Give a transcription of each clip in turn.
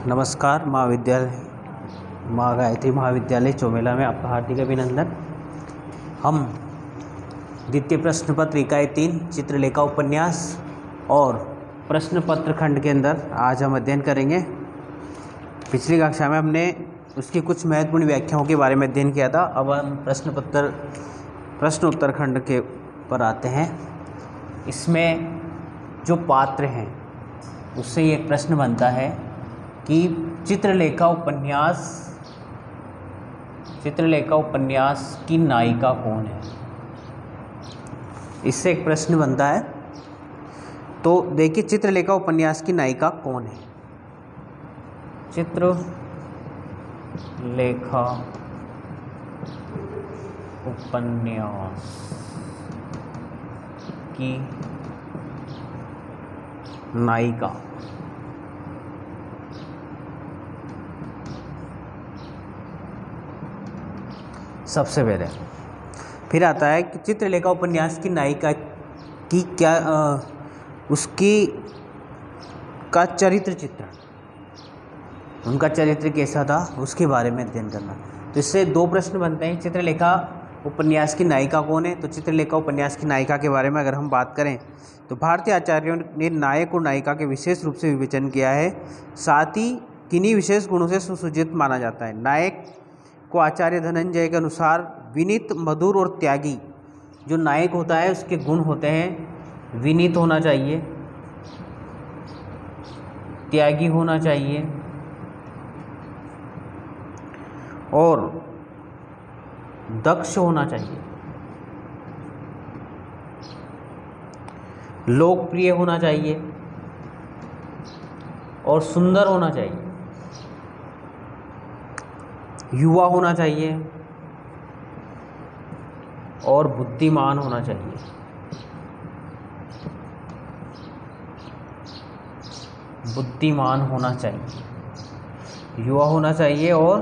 नमस्कार। माँ गायत्री महाविद्यालय चौमेला में आपका हार्दिक अभिनंदन। हम द्वितीय प्रश्न पत्र इकाई 3 चित्रलेखा उपन्यास और प्रश्न पत्र खंड के अंदर आज हम अध्ययन करेंगे। पिछली कक्षा में हमने उसकी कुछ महत्वपूर्ण व्याख्याओं के बारे में अध्ययन किया था। अब हम प्रश्न उत्तर खंड के पर आते हैं। इसमें जो पात्र हैं उससे ये प्रश्न बनता है कि चित्रलेखा उपन्यास की नायिका कौन है। इससे एक प्रश्न बनता है। तो देखिए, चित्रलेखा उपन्यास की नायिका कौन है। चित्रलेखा उपन्यास की नायिका सबसे पहले फिर आता है कि चित्रलेखा उपन्यास की नायिका की क्या उसकी का चरित्र चित्रण, उनका चरित्र कैसा था उसके बारे में अध्ययन करना। तो इससे दो प्रश्न बनते हैं। चित्रलेखा उपन्यास की नायिका कौन है। तो चित्रलेखा उपन्यास की नायिका के बारे में अगर हम बात करें तो भारतीय आचार्यों ने नायक और नायिका के विशेष रूप से विवेचन किया है, साथ ही किन्हीं विशेष गुणों से सुसज्जित माना जाता है। नायक को आचार्य धनंजय के अनुसार विनीत, मधुर और त्यागी। जो नायक होता है उसके गुण होते हैं विनीत होना चाहिए, त्यागी होना चाहिए और दक्ष होना चाहिए, लोकप्रिय होना चाहिए और सुंदर होना चाहिए, युवा होना चाहिए और बुद्धिमान होना चाहिए। बुद्धिमान होना चाहिए, युवा होना चाहिए और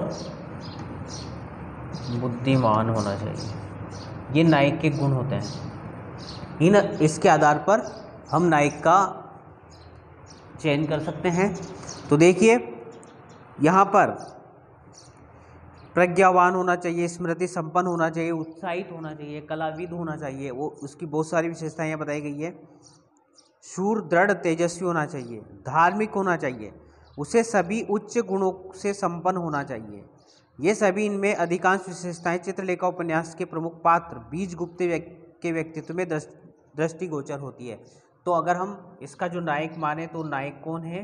बुद्धिमान होना चाहिए। ये नायक के गुण होते हैं। इसके आधार पर हम नायक का चयन कर सकते हैं। तो देखिए, यहाँ पर प्रज्ञावान होना चाहिए, स्मृति संपन्न होना चाहिए, उत्साहित होना चाहिए, कलाविद होना चाहिए। वो उसकी बहुत सारी विशेषताएं यहाँ बताई गई है। शूर, दृढ़, तेजस्वी होना चाहिए, धार्मिक होना चाहिए, उसे सभी उच्च गुणों से संपन्न होना चाहिए। ये सभी इनमें अधिकांश विशेषताएं चित्रलेखा उपन्यास के प्रमुख पात्र बीजगुप्त के व्यक्तित्व में दृष्टिगोचर होती है। तो अगर हम इसका जो नायक माने तो नायक कौन है।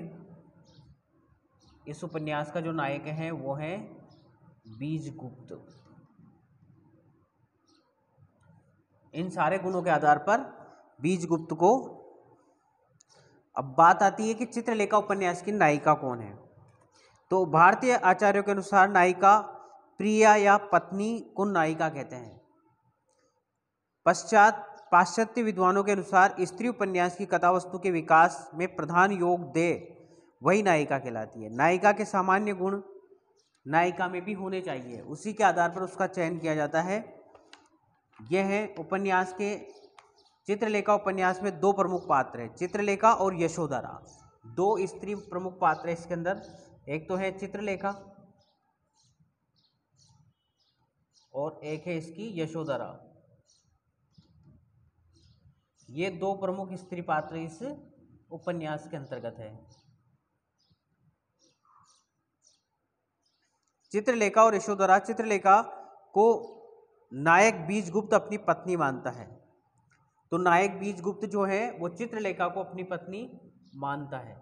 इस उपन्यास का जो नायक है वो है बीजगुप्त। इन सारे गुणों के आधार पर बीजगुप्त को। अब बात आती है कि चित्रलेखा उपन्यास की नायिका कौन है। तो भारतीय आचार्यों के अनुसार नायिका प्रिया या पत्नी को नायिका कहते हैं। पाश्चात्य विद्वानों के अनुसार स्त्री उपन्यास की कथा वस्तु के विकास में प्रधान योग दे वही नायिका कहलाती है। नायिका के सामान्य गुण नायिका में भी होने चाहिए, उसी के आधार पर उसका चयन किया जाता है। यह है उपन्यास के चित्रलेखा उपन्यास में दो प्रमुख पात्र हैं, चित्रलेखा और यशोधरा। दो स्त्री प्रमुख पात्र है इसके अंदर। एक तो है चित्रलेखा और एक है इसकी यशोधरा। ये दो प्रमुख स्त्री पात्र इस उपन्यास के अंतर्गत है। चित्रलेखा और यशोधरा। चित्रलेखा को नायक बीजगुप्त अपनी पत्नी मानता है। तो नायक बीजगुप्त जो है वो चित्रलेखा को अपनी पत्नी मानता है।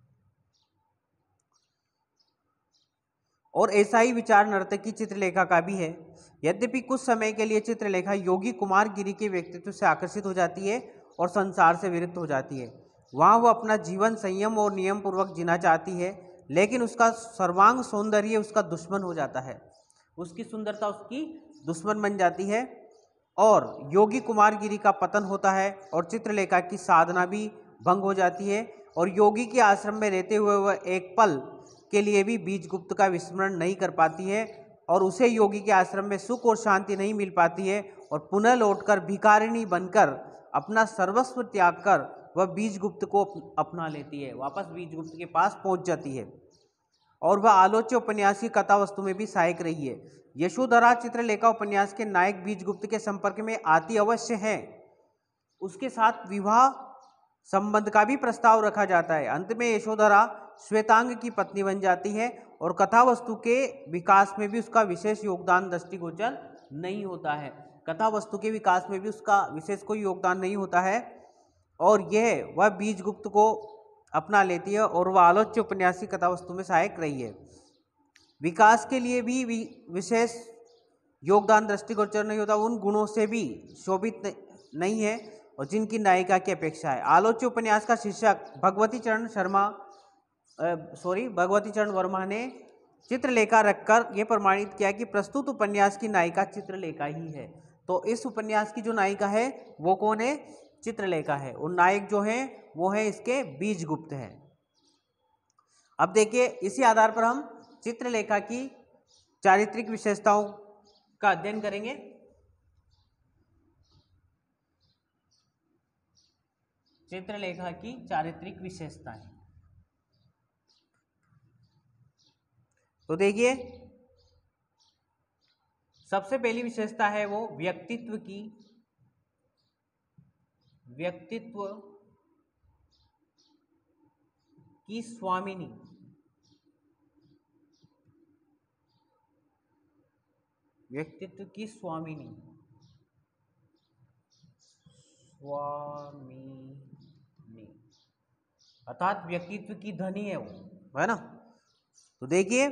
और ऐसा ही विचार नर्तकी चित्रलेखा का भी है। यद्यपि कुछ समय के लिए चित्रलेखा योगी कुमार गिरी के व्यक्तित्व से आकर्षित हो जाती है और संसार से विरक्त हो जाती है। वहाँ वो अपना जीवन संयम और नियम पूर्वक जीना चाहती है, लेकिन उसका सर्वांग सौंदर्य उसका दुश्मन हो जाता है। उसकी सुंदरता उसकी दुश्मन बन जाती है और योगी कुमार गिरी का पतन होता है और चित्रलेखा की साधना भी भंग हो जाती है। और योगी के आश्रम में रहते हुए वह एक पल के लिए भी बीजगुप्त का विस्मरण नहीं कर पाती है और उसे योगी के आश्रम में सुख और शांति नहीं मिल पाती है और पुनः लौटकर भिखारिणी बनकर अपना सर्वस्व त्याग कर वह बीजगुप्त को अपना लेती है, वापस बीजगुप्त के पास पहुंच जाती है। और वह आलोच्य उपन्यास की कथा वस्तु में भी सहायक रही है। यशोधरा चित्रलेखा उपन्यास के नायक बीजगुप्त के संपर्क में आती अवश्य है, उसके साथ विवाह संबंध का भी प्रस्ताव रखा जाता है। अंत में यशोधरा श्वेतांग की पत्नी बन जाती है और कथा वस्तु के विकास में भी उसका विशेष योगदान दृष्टिगोचर नहीं होता है। कथा वस्तु के विकास में भी उसका विशेष कोई योगदान नहीं होता है और यह वह बीजगुप्त को अपना लेती है और वह आलोच्य उपन्यास की कथा वस्तु में सहायक रही है। विकास के लिए भी विशेष योगदान दृष्टिगोचर नहीं होता, उन गुणों से भी शोभित नहीं है और जिनकी नायिका की अपेक्षा है। आलोच्य उपन्यास का शीर्षक भगवती चरण वर्मा ने चित्रलेखा रखकर यह प्रमाणित किया कि प्रस्तुत उपन्यास की नायिका चित्रलेखा ही है। तो इस उपन्यास की जो नायिका है वो कौन है? चित्रलेखा है। और नायक जो है वो है इसके बीजगुप्त है। अब देखिए, इसी आधार पर हम चित्रलेखा की चारित्रिक विशेषताओं का अध्ययन करेंगे। चित्रलेखा की चारित्रिक विशेषताएं, तो देखिए सबसे पहली विशेषता है वो व्यक्तित्व की स्वामिनी। व्यक्तित्व की स्वामिनी अर्थात व्यक्तित्व की धनी है वो, है ना। तो देखिए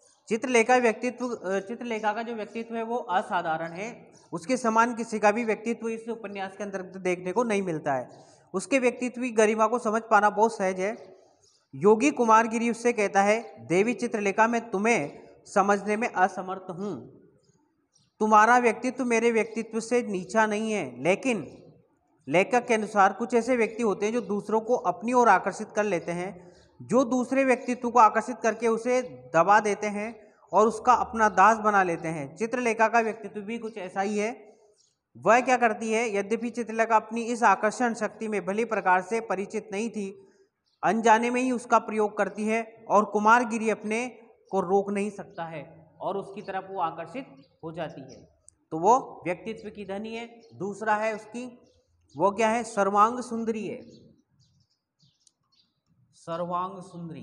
चित्रलेखा का जो व्यक्तित्व है वो असाधारण है। उसके समान किसी का भी व्यक्तित्व इस उपन्यास के अंतर्गत देखने को नहीं मिलता है। उसके व्यक्तित्व की गरिमा को समझ पाना बहुत सहज है। योगी कुमारगिरी उससे कहता है, देवी चित्रलेखा मैं तुम्हें समझने में असमर्थ हूँ। तुम्हारा व्यक्तित्व मेरे व्यक्तित्व से नीचा नहीं है, लेकिन लेखक के अनुसार कुछ ऐसे व्यक्ति होते हैं जो दूसरों को अपनी ओर आकर्षित कर लेते हैं, जो दूसरे व्यक्तित्व को आकर्षित करके उसे दबा देते हैं और उसका अपना दास बना लेते हैं। चित्रलेखा का व्यक्तित्व भी कुछ ऐसा ही है। वह क्या करती है, यद्यपि चित्रलेखा अपनी इस आकर्षण शक्ति में भली प्रकार से परिचित नहीं थी, अनजाने में ही उसका प्रयोग करती है और कुमारगिरी अपने को रोक नहीं सकता है और उसकी तरफ वो आकर्षित हो जाती है। तो वो व्यक्तित्व की धनी है। दूसरा है उसकी, वो क्या है? सर्वांग सुंदरी है। सर्वांग सुंदरी,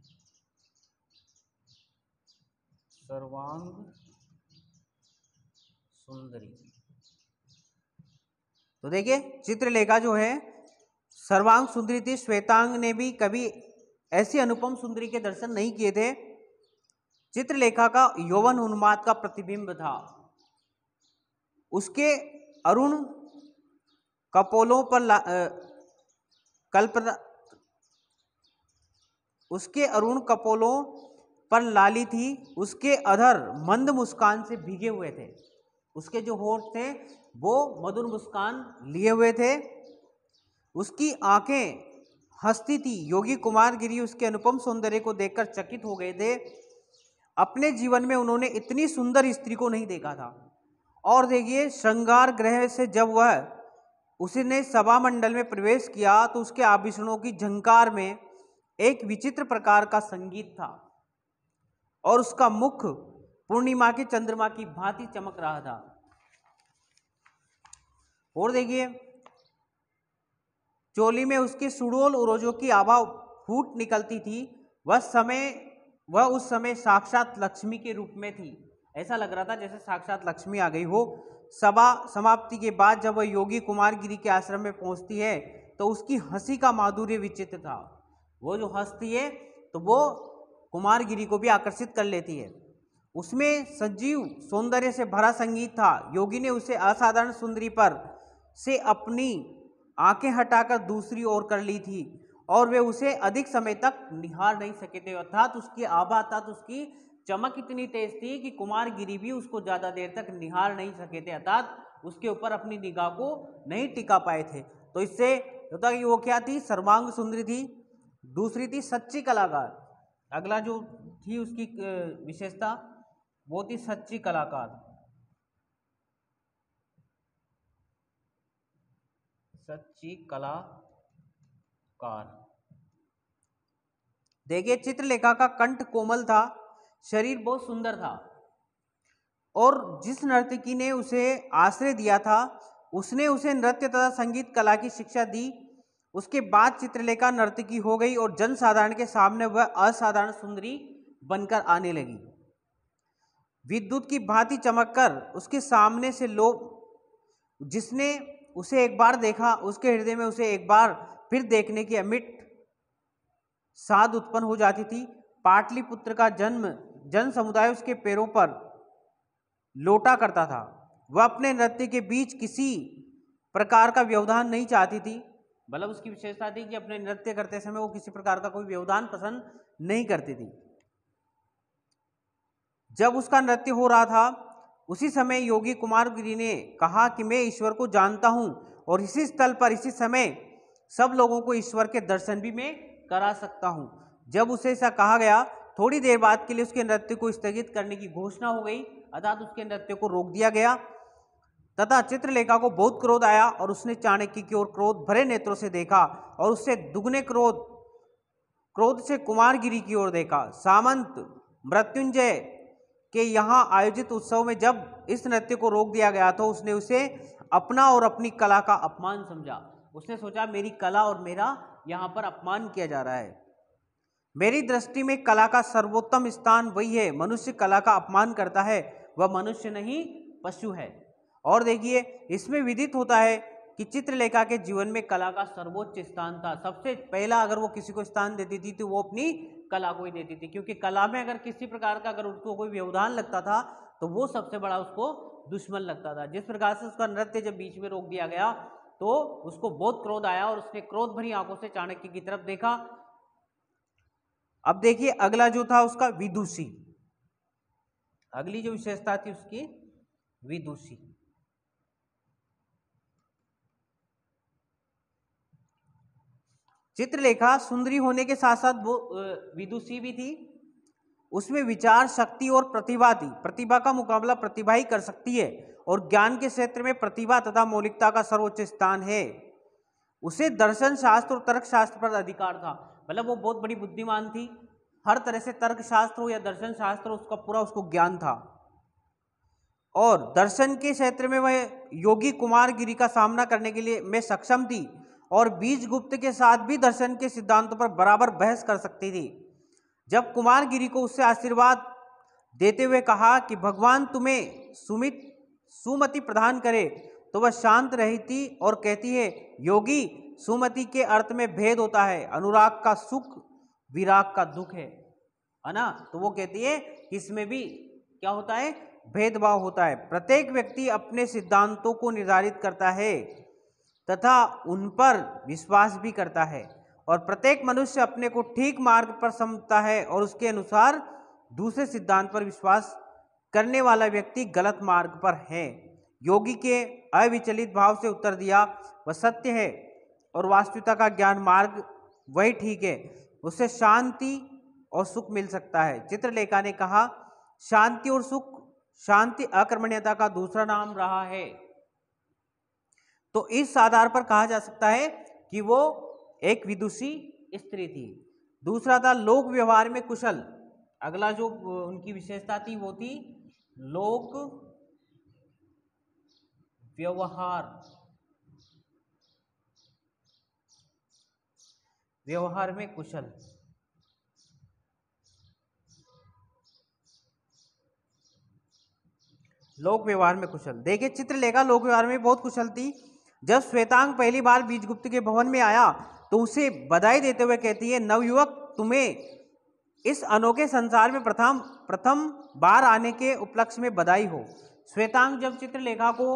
सर्वांग सुंदरी। तो देखिए चित्रलेखा जो है सर्वांग सुंदरी थी। श्वेतांग ने भी कभी ऐसी अनुपम सुंदरी के दर्शन नहीं किए थे। चित्रलेखा का यौवन उन्माद का प्रतिबिंब था। उसके अरुण कपोलों पर उसके अरुण कपोलों पर लाली थी। उसके अधर मंद मुस्कान से भीगे हुए थे। उसके जो होठ थे वो मधुर मुस्कान लिए हुए थे। उसकी आंखें हंसती थी। योगी कुमारगिरी उसके अनुपम सौंदर्य को देखकर चकित हो गए थे। अपने जीवन में उन्होंने इतनी सुंदर स्त्री को नहीं देखा था। और देखिए श्रृंगार गृह से जब वह उसने सभा मंडल में प्रवेश किया तो उसके आभूषणों की झंकार में एक विचित्र प्रकार का संगीत था और उसका मुख पूर्णिमा के चंद्रमा की भांति चमक रहा था। और देखिए चोली में उसके सुडोल उरोजों की आभा फूट निकलती थी। वह उस समय साक्षात लक्ष्मी के रूप में थी। ऐसा लग रहा था जैसे साक्षात लक्ष्मी आ गई हो। सभा समाप्ति के बाद जब वह योगी कुमारगिरी के आश्रम में पहुंचती है तो उसकी हंसी का माधुर्य विचित्र था। वो जो हंसती है तो वो कुमारगिरी को भी आकर्षित कर लेती है। उसमें सजीव सौंदर्य से भरा संगीत था। योगी ने उसे असाधारण सुंदरी पर से अपनी आंखें हटाकर दूसरी ओर कर ली थी और वे उसे अधिक समय तक निहार नहीं सके थे। अर्थात उसकी आभा, अर्थात उसकी चमक इतनी तेज थी कि कुमारगिरी भी उसको ज्यादा देर तक निहार नहीं सके थे, अर्थात उसके ऊपर अपनी निगाह को नहीं टिका पाए थे। तो इससे होता कि वो क्या थी? सर्वांग सुंदरी थी। दूसरी थी सच्ची कलाकार। अगला जो थी उसकी विशेषता वो थी सच्ची कलाकार। सच्ची कलाकार। देखिए चित्रलेखा का कंठ कोमल था, शरीर बहुत सुंदर था और जिस नर्तकी ने उसे आश्रय दिया था उसने उसे नृत्य तथा संगीत कला की शिक्षा दी। उसके बाद चित्रलेखा नर्तकी हो गई और जनसाधारण के सामने वह असाधारण सुंदरी बनकर आने लगी। विद्युत की भांति चमककर उसके सामने से लोग, जिसने उसे एक बार देखा उसके हृदय में उसे एक बार फिर देखने की अमिट साध उत्पन्न हो जाती थी। पाटलिपुत्र का जन समुदाय उसके पैरों पर लोटा करता था। वह अपने नृत्य के बीच किसी प्रकार का व्यवधान नहीं चाहती थी, मतलब उसकी विशेषता थी कि अपने नृत्य करते समय वो किसी प्रकार का कोई व्यवधान पसंद नहीं करती थी। जब उसका नृत्य हो रहा था उसी समय योगी कुमारगिरी ने कहा कि मैं ईश्वर को जानता हूं और इसी स्थल पर इसी समय सब लोगों को ईश्वर के दर्शन भी मैं करा सकता हूं। जब उसे ऐसा कहा गया थोड़ी देर बाद के लिए उसके नृत्य को स्थगित करने की घोषणा हो गई, अर्थात उसके नृत्य को रोक दिया गया तथा चित्रलेखा को बहुत क्रोध आया और उसने चाणक्य की ओर क्रोध भरे नेत्रों से देखा और उससे दुगने क्रोध से कुमारगिरी की ओर देखा। सामंत मृत्युंजय के यहाँ आयोजित उत्सव में जब इस नृत्य को रोक दिया गया तो उसने उसे अपना और अपनी कला का अपमान समझा। उसने सोचा मेरी कला और मेरा यहाँ पर अपमान किया जा रहा है। मेरी दृष्टि में कला का सर्वोत्तम स्थान वही है, मनुष्य कला का अपमान करता है वह मनुष्य नहीं पशु है। और देखिए इसमें विदित होता है कि चित्रलेखा के जीवन में कला का सर्वोच्च स्थान था। सबसे पहला अगर वो किसी को स्थान देती थी तो वो अपनी कला को ही देती थी, क्योंकि कला में अगर किसी प्रकार का अगर उसको कोई व्यवधान लगता था तो वो सबसे बड़ा उसको दुश्मन लगता था। जिस प्रकार से उसका नृत्य जब बीच में रोक दिया गया तो उसको बहुत क्रोध आया और उसने क्रोध भरी आंखों से चाणक्य की तरफ देखा। अब देखिए अगला जो था उसका विदुषी, अगली जो विशेषता थी उसकी विदुषी। चित्रलेखा सुंदरी होने के साथ साथ वो विदुषी भी थी। उसमें विचार शक्ति और प्रतिभा थी। प्रतिभा का मुकाबला प्रतिभा ही कर सकती है और ज्ञान के क्षेत्र में प्रतिभा तथा मौलिकता का सर्वोच्च स्थान है। उसे दर्शन शास्त्र और तर्क शास्त्र पर अधिकार था, मतलब वो बहुत बड़ी बुद्धिमान थी। हर तरह से तर्क शास्त्र हो या दर्शन शास्त्र उसका पूरा उसको ज्ञान था और दर्शन के क्षेत्र में वह योगी कुमारगिरी का सामना करने के लिए मैं सक्षम थी और बीजगुप्त के साथ भी दर्शन के सिद्धांतों पर बराबर बहस कर सकती थी। जब कुमारगिरी को उससे आशीर्वाद देते हुए कहा कि भगवान तुम्हें सुमति प्रदान करे तो वह शांत रही थी और कहती है योगी सुमति के अर्थ में भेद होता है, अनुराग का सुख विराग का दुख है ना। तो वो कहती है कि इसमें भी क्या होता है, भेदभाव होता है। प्रत्येक व्यक्ति अपने सिद्धांतों को निर्धारित करता है तथा उन पर विश्वास भी करता है और प्रत्येक मनुष्य अपने को ठीक मार्ग पर समझता है और उसके अनुसार दूसरे सिद्धांत पर विश्वास करने वाला व्यक्ति गलत मार्ग पर है। योगी के अविचलित भाव से उत्तर दिया वह सत्य है और वास्तविकता का ज्ञान मार्ग वही ठीक है, उससे शांति और सुख मिल सकता है। चित्रलेखा ने कहा शांति और सुख, शांति अकर्मण्यता का दूसरा नाम रहा है। तो इस आधार पर कहा जा सकता है कि वो एक विदुषी स्त्री थी। दूसरा था लोक व्यवहार में कुशल। अगला जो उनकी विशेषता थी वो थी लोक व्यवहार में कुशल। लोक व्यवहार में कुशल, देखिए चित्रलेखा लोक व्यवहार में बहुत कुशल थी। जब श्वेतांग पहली बार बीजगुप्त के भवन में आया तो उसे बधाई देते हुए कहती है नवयुवक तुम्हें इस अनोखे संसार में प्रथम बार आने के उपलक्ष्य में बधाई हो। श्वेतांग जब चित्रलेखा को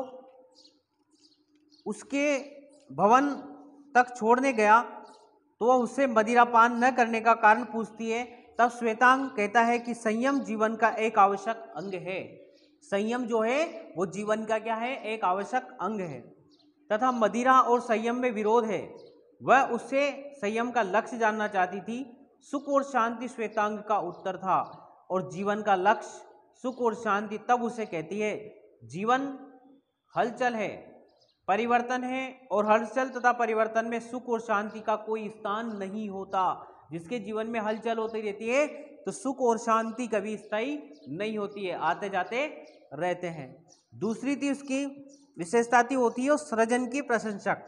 उसके भवन तक छोड़ने गया तो वह उससे मदिरापान न करने का कारण पूछती है। तब श्वेतांग कहता है कि संयम जीवन का एक आवश्यक अंग है। संयम जो है वो जीवन का क्या है, एक आवश्यक अंग है तथा मदिरा और संयम में विरोध है। वह उससे संयम का लक्ष्य जानना चाहती थी। सुख और शांति श्वेतांग का उत्तर था और जीवन का लक्ष्य सुख और शांति। तब उसे कहती है जीवन हलचल है, परिवर्तन है और हलचल तथा परिवर्तन में सुख और शांति का कोई स्थान नहीं होता। जिसके जीवन में हलचल होती रहती है, तो सुख और शांति कभी स्थायी नहीं होती है, आते जाते रहते हैं। दूसरी थी उसकी विशेषता थी, होती है सृजन की प्रशंसक।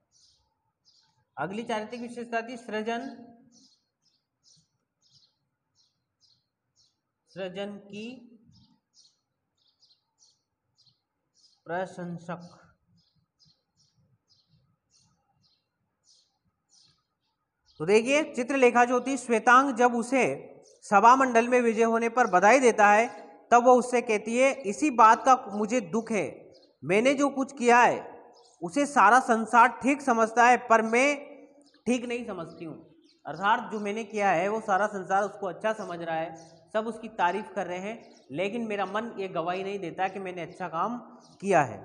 अगली चारित्रिक विशेषता थी सृजन की प्रशंसक। तो देखिए चित्रलेखा जो होती है, श्वेतांग जब उसे सभा मंडल में विजय होने पर बधाई देता है, तब वो उससे कहती है, इसी बात का मुझे दुख है, मैंने जो कुछ किया है उसे सारा संसार ठीक समझता है, पर मैं ठीक नहीं समझती हूँ। अर्थात जो मैंने किया है वो सारा संसार उसको अच्छा समझ रहा है, सब उसकी तारीफ कर रहे हैं, लेकिन मेरा मन ये गवाही नहीं देता कि मैंने अच्छा काम किया है।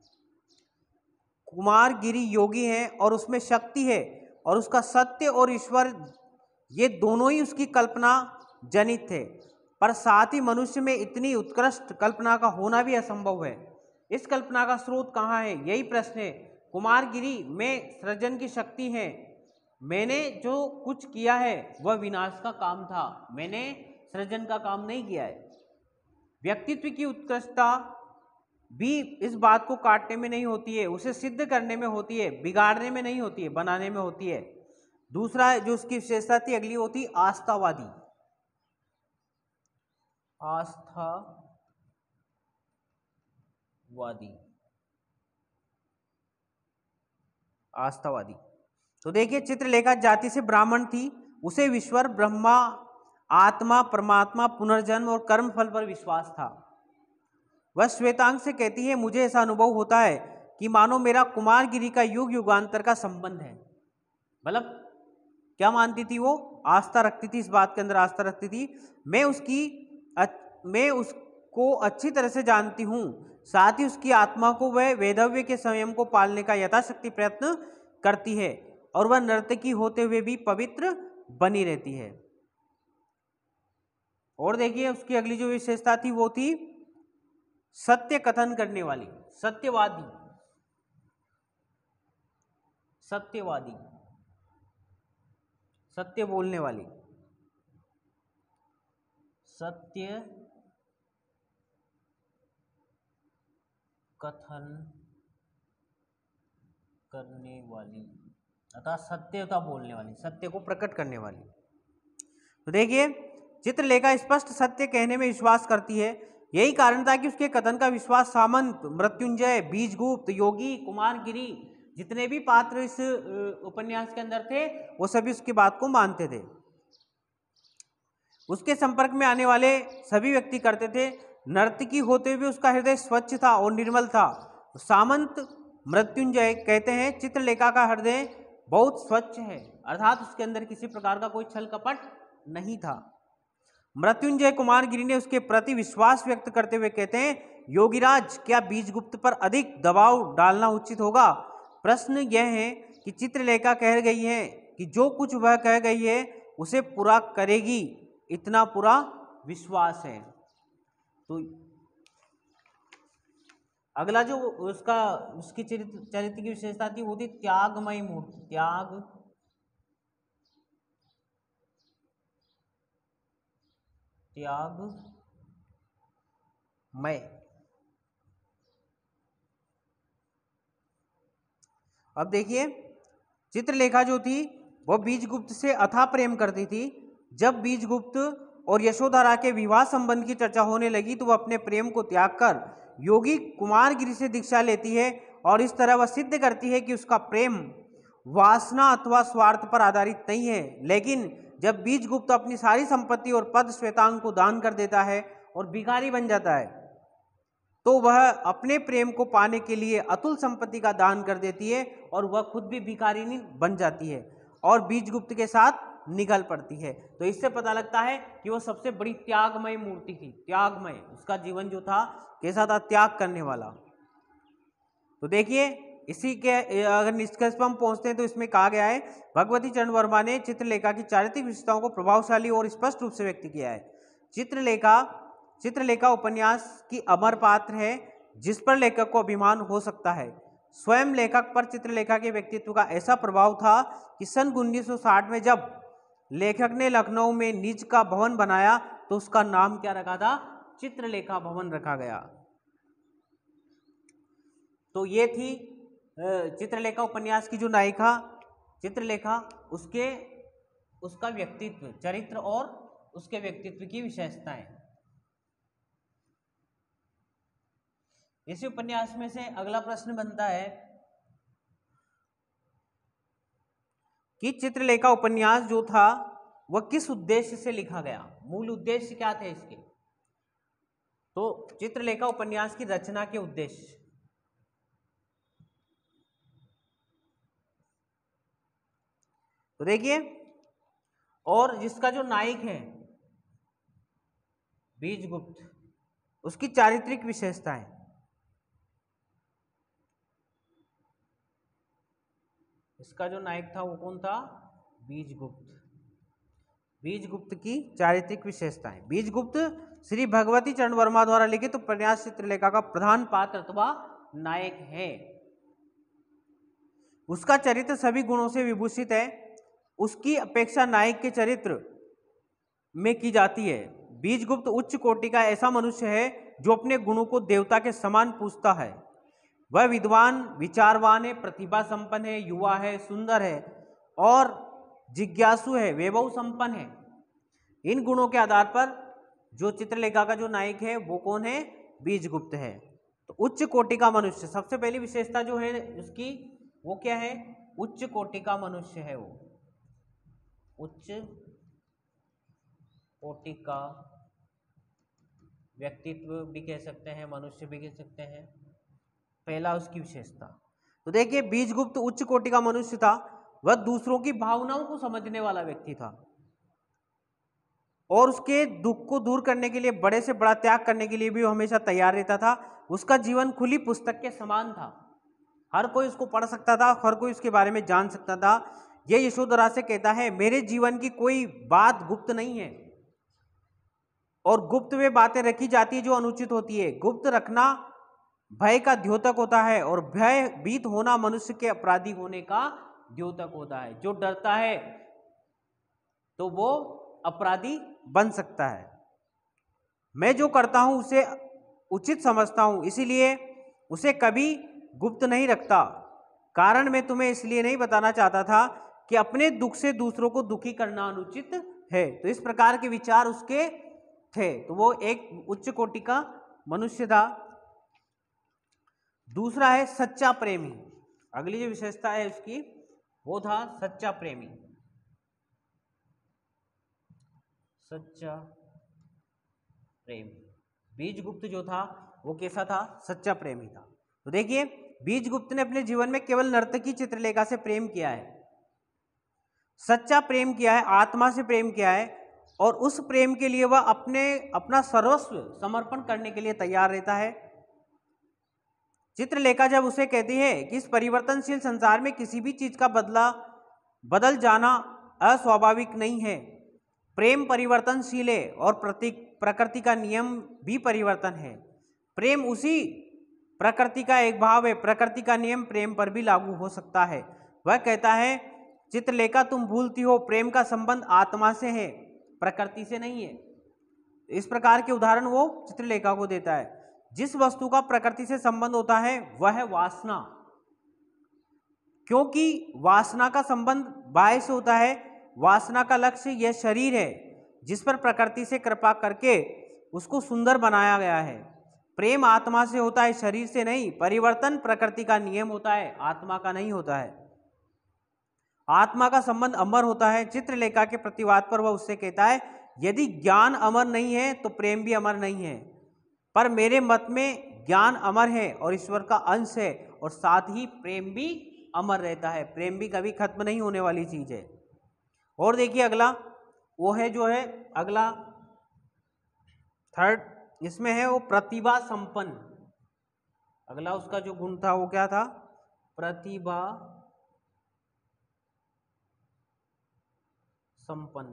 कुमारगिरी योगी है और उसमें शक्ति है, और उसका सत्य और ईश्वर ये दोनों ही उसकी कल्पना जनित थे, पर साथ ही मनुष्य में इतनी उत्कृष्ट कल्पना का होना भी असंभव है। इस कल्पना का स्रोत कहाँ है, यही प्रश्न है। कुमारगिरी में सृजन की शक्ति है, मैंने जो कुछ किया है वह विनाश का काम था, मैंने सृजन का काम नहीं किया है। व्यक्तित्व की उत्कृष्टता भी इस बात को काटने में नहीं होती है, उसे सिद्ध करने में होती है, बिगाड़ने में नहीं होती है, बनाने में होती है। दूसरा जो उसकी विशेषता थी अगली होती आस्थावादी। आस्थावादी। तो देखिए चित्रलेखा जाति से ब्राह्मण थी, उसे ईश्वर, ब्रह्मा, आत्मा, परमात्मा, पुनर्जन्म और कर्म फल पर विश्वास था। वह श्वेतांग से कहती है, मुझे ऐसा अनुभव होता है कि मानो मेरा कुमारगिरी का युग युगांतर का संबंध है। मतलब क्या मानती थी वो, आस्था रखती थी, इस बात के अंदर आस्था रखती थी, मैं उसको अच्छी तरह से जानती हूँ, साथ ही उसकी आत्मा को वह वेदव्य के संयम को पालने का यथाशक्ति प्रयत्न करती है, और वह नर्तकी होते हुए भी पवित्र बनी रहती है। और देखिए उसकी अगली जो विशेषता थी वो थी सत्य कथन करने वाली, सत्यवादी। सत्य बोलने वाली, सत्य कथन करने वाली, अर्थात सत्यता बोलने वाली, सत्य को प्रकट करने वाली। तो देखिए चित्रलेखा स्पष्ट सत्य कहने में विश्वास करती है, यही कारण था कि उसके कथन का विश्वास सामंत, मृत्युंजय, बीजगुप्त, योगी, कुमारगिरी, जितने भी पात्र इस उपन्यास के अंदर थे वो सभी उसकी बात को मानते थे। उसके संपर्क में आने वाले सभी व्यक्ति करते थे। नर्तकी होते हुए उसका हृदय स्वच्छ था और निर्मल था। सामंत मृत्युंजय कहते हैं चित्रलेखा का हृदय बहुत स्वच्छ है, अर्थात उसके अंदर किसी प्रकार का कोई छल कपट नहीं था। मृत्युंजय कुमारगिरी ने उसके प्रति विश्वास व्यक्त करते हुए कहते हैं, योगीराज क्या बीजगुप्त पर अधिक दबाव डालना उचित होगा? प्रश्न यह है कि चित्रलेखा कह गई है कि जो कुछ वह कह गई है उसे पूरा करेगी, इतना पूरा विश्वास है। तो अगला जो उसकी चरित्र की विशेषता थी वो थी त्यागमय मूर्ति, त्यागमय। अब देखिए चित्रलेखा जो थी वह बीजगुप्त से अथाह प्रेम करती थी। जब बीजगुप्त और यशोधरा के विवाह संबंध की चर्चा होने लगी तो वह अपने प्रेम को त्याग कर योगी कुमारगिरी से दीक्षा लेती है, और इस तरह वह सिद्ध करती है कि उसका प्रेम वासना अथवा स्वार्थ पर आधारित नहीं है। लेकिन जब बीजगुप्त अपनी सारी संपत्ति और पद श्वेतांग को दान कर देता है और भिखारी बन जाता है, तो वह अपने प्रेम को पाने के लिए अतुल संपत्ति का दान कर देती है और वह खुद भी भिखारिनी बन जाती है और बीजगुप्त के साथ निकल पड़ती है। तो इससे पता लगता है कि वह सबसे बड़ी त्यागमय मूर्ति थी, त्यागमय, उसका जीवन जो था कैसा था, त्याग करने वाला। तो देखिए इसी के अगर निष्कर्ष पर हम पहुंचते हैं तो इसमें कहा गया है, भगवती चरण वर्मा ने चित्रलेखा की चारित्रिक विशेषताओं को प्रभावशाली और स्पष्ट रूप से व्यक्त किया है। चित्रलेखा उपन्यास की अमर पात्र है जिस पर लेखक को अभिमान हो सकता है। स्वयं लेखक पर चित्रलेखा के व्यक्तित्व का ऐसा प्रभाव था कि सन 1960 में जब लेखक ने लखनऊ में निज का भवन बनाया तो उसका नाम क्या रखा था? चित्रलेखा भवन रखा गया। तो ये थी चित्रलेखा उपन्यास की जो नायिका चित्रलेखा, उसका व्यक्तित्व, चरित्र और उसके व्यक्तित्व की विशेषताएं। इसी उपन्यास में से अगला प्रश्न बनता है कि चित्रलेखा उपन्यास जो था वह किस उद्देश्य से लिखा गया? मूल उद्देश्य क्या थे इसके? तो चित्रलेखा उपन्यास की रचना के उद्देश्य, तो देखिए, और जिसका जो नायक है बीजगुप्त, उसकी चारित्रिक विशेषताएं। इसका जो नायक था वो कौन था? बीजगुप्त। बीजगुप्त की चारित्रिक विशेषताएं। बीजगुप्त श्री भगवती चरण वर्मा द्वारा लिखित उपन्यास चित्रलेखा का प्रधान पात्र अथवा नायक है। उसका चरित्र सभी गुणों से विभूषित है। उसकी अपेक्षा नायक के चरित्र में की जाती है। बीजगुप्त उच्च कोटि का ऐसा मनुष्य है जो अपने गुणों को देवता के समान पूजता है। वह विद्वान, विचारवान है, प्रतिभा संपन्न है, युवा है, सुंदर है और जिज्ञासु है, वैभव संपन्न है। इन गुणों के आधार पर जो चित्रलेखा का जो नायक है वो कौन है? बीजगुप्त है। तो उच्च कोटि का मनुष्य, सबसे पहली विशेषता जो है उसकी वो क्या है? उच्च कोटि का मनुष्य है। वो उच्च कोटि का व्यक्तित्व भी कह सकते हैं, मनुष्य भी कह सकते हैं। पहला उसकी विशेषता, तो देखिए बीजगुप्त उच्च कोटि का मनुष्य था। वह दूसरों की भावनाओं को समझने वाला व्यक्ति था और उसके दुख को दूर करने के लिए, बड़े से बड़ा त्याग करने के लिए भी वो हमेशा तैयार रहता था। उसका जीवन खुली पुस्तक के समान था, हर कोई उसको पढ़ सकता था, हर कोई उसके बारे में जान सकता था। यह यशोधरा से कहता है, मेरे जीवन की कोई बात गुप्त नहीं है और गुप्त वे बातें रखी जाती है जो अनुचित होती है। गुप्त रखना भय का द्योतक होता है और भयभीत होना मनुष्य के अपराधी होने का द्योतक होता है। जो डरता है तो वो अपराधी बन सकता है। मैं जो करता हूं उसे उचित समझता हूं, इसीलिए उसे कभी गुप्त नहीं रखता। कारण मैं तुम्हें इसलिए नहीं बताना चाहता था कि अपने दुख से दूसरों को दुखी करना अनुचित है। तो इस प्रकार के विचार उसके थे। तो वो एक उच्च कोटि का मनुष्य था। दूसरा है सच्चा प्रेमी। अगली जो विशेषता है उसकी वो था सच्चा प्रेमी। सच्चा प्रेमी। बीजगुप्त जो था वो कैसा था? सच्चा प्रेमी था। तो देखिए बीजगुप्त ने अपने जीवन में केवल नर्तकी चित्रलेखा से प्रेम किया है, सच्चा प्रेम किया है, आत्मा से प्रेम किया है और उस प्रेम के लिए वह अपना सर्वस्व समर्पण करने के लिए तैयार रहता है। चित्रलेखा जब उसे कहती है कि इस परिवर्तनशील संसार में किसी भी चीज का बदल जाना अस्वाभाविक नहीं है, प्रेम परिवर्तनशील है और प्रकृति का नियम भी परिवर्तन है। प्रेम उसी प्रकृति का एक भाव है, प्रकृति का नियम प्रेम पर भी लागू हो सकता है। वह कहता है, चित्रलेखा तुम भूलती हो, प्रेम का संबंध आत्मा से है, प्रकृति से नहीं है। इस प्रकार के उदाहरण वो चित्रलेखा को देता है। जिस वस्तु का प्रकृति से संबंध होता है वह है वासना, क्योंकि वासना का संबंध बाह्य से होता है। वासना का लक्ष्य यह शरीर है जिस पर प्रकृति से कृपा करके उसको सुंदर बनाया गया है। प्रेम आत्मा से होता है, शरीर से नहीं। परिवर्तन प्रकृति का नियम होता है, आत्मा का नहीं होता है। आत्मा का संबंध अमर होता है। चित्रलेखा के प्रतिवाद पर वह उससे कहता है, यदि ज्ञान अमर नहीं है तो प्रेम भी अमर नहीं है, पर मेरे मत में ज्ञान अमर है और ईश्वर का अंश है और साथ ही प्रेम भी अमर रहता है। प्रेम भी कभी खत्म नहीं होने वाली चीज है। और देखिए अगला वो है जो है अगला थर्ड, इसमें है वो प्रतिभा संपन्न। अगला उसका जो गुण था वो क्या था? प्रतिभा संपन्न।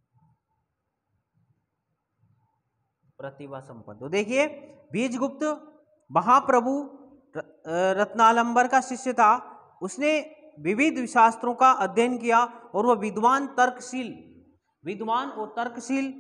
प्रतिभा संपन्न। तो देखिए बीजगुप्त महाप्रभु रत्नालंबर का शिष्य था। उसने विविध शास्त्रों का अध्ययन किया और वह विद्वान, तर्कशील विद्वान और तर्कशील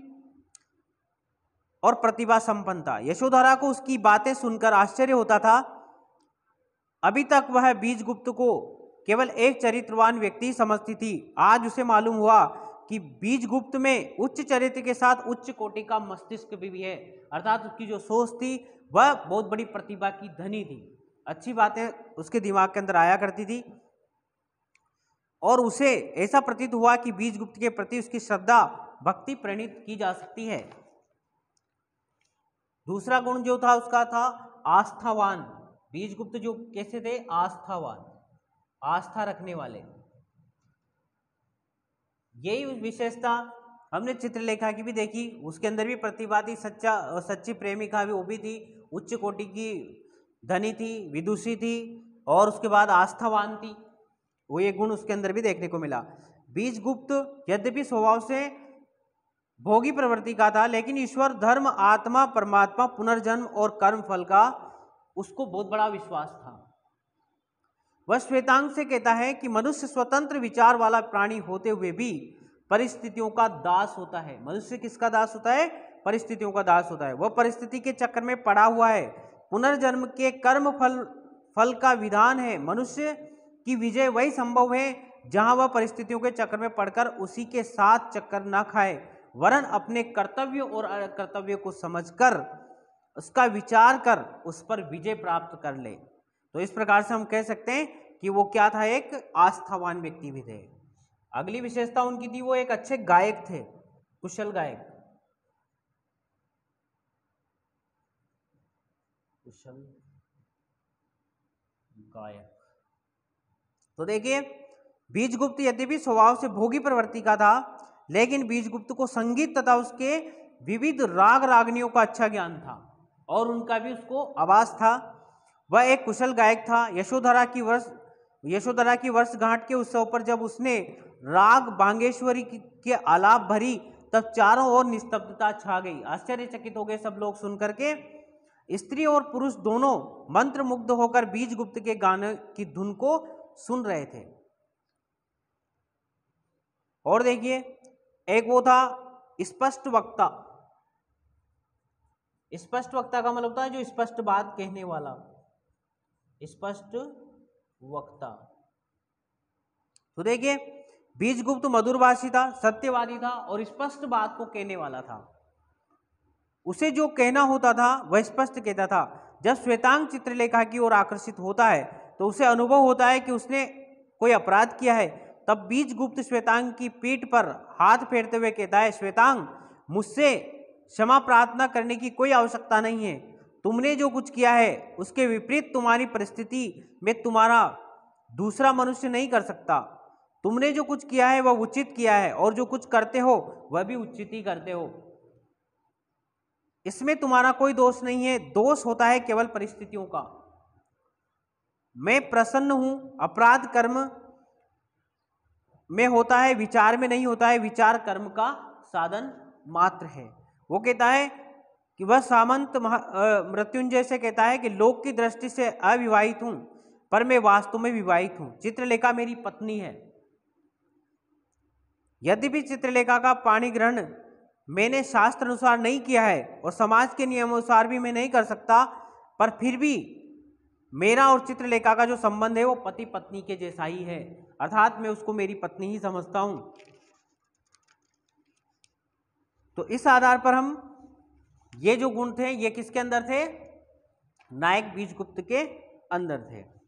और प्रतिभा संपन्न था। यशोधरा को उसकी बातें सुनकर आश्चर्य होता था। अभी तक वह बीजगुप्त को केवल एक चरित्रवान व्यक्ति समझती थी। आज उसे मालूम हुआ कि बीजगुप्त में उच्च चरित्र के साथ उच्च कोटि का मस्तिष्क भी है, अर्थात उसकी जो सोच थी वह बहुत बड़ी प्रतिभा की धनी थी, अच्छी बातें उसके दिमाग के अंदर आया करती थी। और उसे ऐसा प्रतीत हुआ कि बीजगुप्त के प्रति उसकी श्रद्धा भक्ति प्रणीत की जा सकती है। दूसरा गुण जो था उसका था आस्थावान। बीजगुप्त जो कैसे थे? आस्थावान, आस्था रखने वाले। यही विशेषता हमने चित्रलेखा की भी देखी, उसके अंदर भी प्रतिभा थी, सच्ची प्रेमिका भी वो भी थी, उच्च कोटि की धनी थी, विदुषी थी और उसके बाद आस्थावान थी। वो ये गुण उसके अंदर भी देखने को मिला। बीजगुप्त यद्यपि स्वभाव से भोगी प्रवृत्ति का था, लेकिन ईश्वर, धर्म, आत्मा, परमात्मा, पुनर्जन्म और कर्म फल का उसको बहुत बड़ा विश्वास था। वह श्वेतांग से कहता है कि मनुष्य स्वतंत्र विचार वाला प्राणी होते हुए भी परिस्थितियों का दास होता है। मनुष्य किसका दास होता है? परिस्थितियों का दास होता है। वह परिस्थिति के चक्कर में पड़ा हुआ है। पुनर्जन्म के कर्म फल का विधान है। मनुष्य की विजय वही संभव है जहां वह परिस्थितियों के चक्कर में पड़कर उसी के साथ चक्कर न खाए, वरन अपने कर्तव्य और अकर्तव्य को समझकर उसका विचार कर उस पर विजय प्राप्त कर ले। तो इस प्रकार से हम कह सकते हैं कि वो क्या था? एक आस्थावान व्यक्ति भी थे। अगली विशेषता उनकी थी, वो एक अच्छे गायक थे, कुशल गायक। कुशल गायक। तो देखिए, बीजगुप्त यद्यपि स्वभाव से भोगी प्रवृत्ति का था, लेकिन बीजगुप्त को संगीत तथा उसके विविध राग रागनियों का अच्छा ज्ञान था और उनका भी उसको आवाज था। वह एक कुशल गायक था। यशोधरा की वर्षगांठ के उत्सव पर जब उसने राग बांगेश्वरी के आलाप भरी, तब चारों ओर निस्तब्धता छा गई। आश्चर्यचकित हो गए सब लोग सुन करके। स्त्री और पुरुष दोनों मंत्रमुग्ध होकर बीजगुप्त के गाने की धुन को सुन रहे थे। और देखिए, एक वो था स्पष्ट वक्ता। स्पष्ट वक्ता का मतलब होता है जो स्पष्ट बात कहने वाला, स्पष्ट वक्ता। तो देखिए, बीजगुप्त मधुरभाषी था, सत्यवादी था और स्पष्ट बात को कहने वाला था। उसे जो कहना होता था वह स्पष्ट कहता था। जब श्वेतांग चित्रलेखा की ओर आकर्षित होता है तो उसे अनुभव होता है कि उसने कोई अपराध किया है। तब बीजगुप्त श्वेतांग की पीठ पर हाथ फेरते हुए कहता है, श्वेतांग, मुझसे क्षमा प्रार्थना करने की कोई आवश्यकता नहीं है। तुमने जो कुछ किया है उसके विपरीत तुम्हारी परिस्थिति में तुम्हारा दूसरा मनुष्य नहीं कर सकता। तुमने जो कुछ किया है वह उचित किया है और जो कुछ करते हो वह भी उचित ही करते हो। इसमें तुम्हारा कोई दोष नहीं है, दोष होता है केवल परिस्थितियों का। मैं प्रसन्न हूं। अपराध कर्म में होता है, विचार में नहीं होता है। विचार कर्म का साधन मात्र है। वो कहता है कि वह सामंत मृत्युंजय से कहता है कि लोक की दृष्टि से अविवाहित हूं, पर मैं वास्तव में विवाहित हूं। चित्रलेखा मेरी पत्नी है। यद्यपि चित्रलेखा का पाणी ग्रहण मैंने शास्त्र अनुसार नहीं किया है और समाज के नियमानुसार भी मैं नहीं कर सकता, पर फिर भी मेरा और चित्रलेखा का जो संबंध है वो पति पत्नी के जैसा ही है, अर्थात मैं उसको मेरी पत्नी ही समझता हूं। तो इस आधार पर हम ये जो गुण थे ये किसके अंदर थे? नायक बीजगुप्त के अंदर थे।